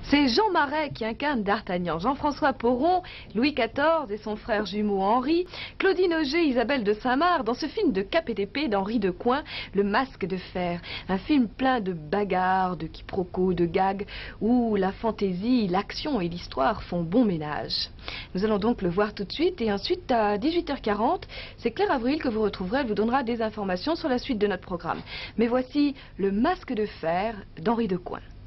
C'est Jean Marais qui incarne D'Artagnan, Jean-François Poron, Louis XIV et son frère jumeau Henri, Claudine Auger, Isabelle de Saint-Marc dans ce film de Cap et d'épée d'Henri Decoing, Le Masque de Fer. Un film plein de bagarres, de quiproquos, de gags, où la fantaisie, l'action et l'histoire font bon ménage. Nous allons donc le voir tout de suite et ensuite à 18h40, c'est Claire Avril que vous retrouverez, elle vous donnera des informations sur la suite de notre programme. Mais voici Le Masque de Fer d'Henri Decoing.